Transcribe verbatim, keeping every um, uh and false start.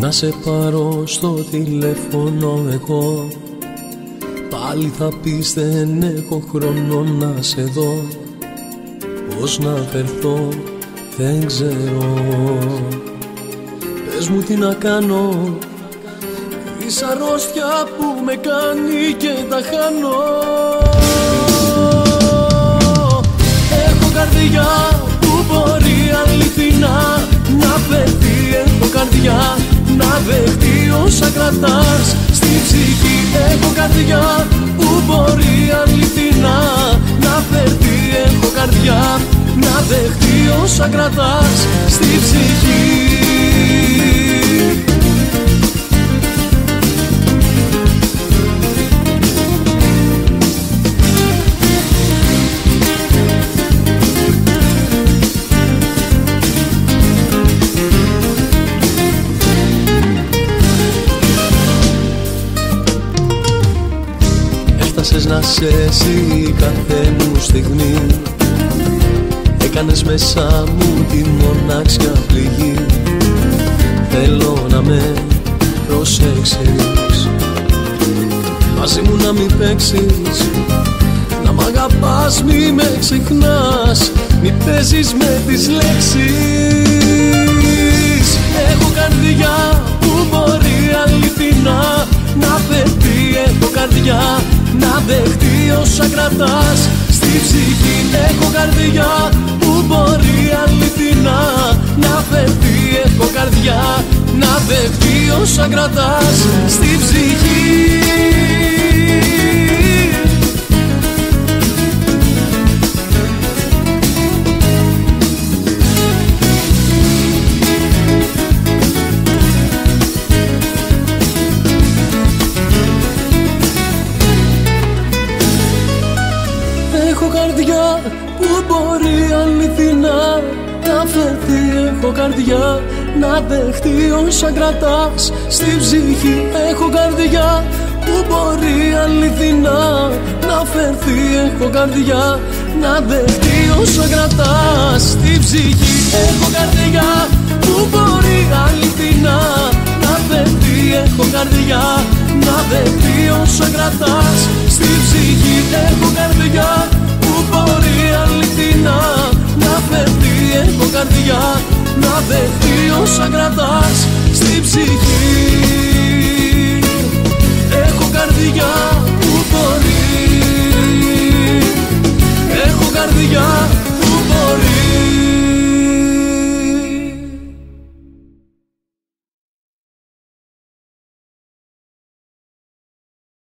Να σε πάρω στο τηλέφωνο εγώ, πάλι θα πεις δεν έχω χρόνο να σε δω. Πώς να φερθώ δεν ξέρω. Πες μου τι να κάνω, της αρρώστια που με κάνει και τα χάνω. Έχω καρδιά που μπορεί αληθινά να φερθεί. Έχω καρδιά να δεχτεί όσα κρατάς στη ψυχή. Έχω καρδιά που μπορεί αληθινά να φερθεί. Έχω καρδιά να δεχτεί όσα κρατάς στη ψυχή. Έφτασες να σε εσύ κάθε μου στιγμή. Έκανες μέσα μου τη μονάξια πληγή. Θέλω να με προσέξεις, μαζί μου να μην παίξεις. Να μ' αγαπάς, μη με ξεχνάς, μη παίζεις με τις λέξεις. Έχω καρδιά που μπορεί αληθινά να φερθεί. Έχω καρδιά να δεχτεί όσα κρατάς στη ψυχή. Έχω καρδιά που μπορεί αληθινά να φερθεί. Έχω καρδιά να δεχτεί όσα κρατάς στη ψυχή. Έχω καρδιά που μπορεί αληθινά να φερθεί. Έχω καρδιά να δεχτεί όσα κρατάς στη ψυχή. Έχω καρδιά που μπορεί αληθινά να φερθεί. Έχω καρδιά να δεχτεί όσα κρατάς στη ψυχή. Έχω καρδιά που μπορεί αληθινά να φερθεί. Έχω καρδιά να δεχτεί όσα κρατάς στη ψυχή. Έχω καρδιά που μπορεί αληθινά να φερθεί. Έχω καρδιά να δεχτεί όσα κρατάς στη ψυχή.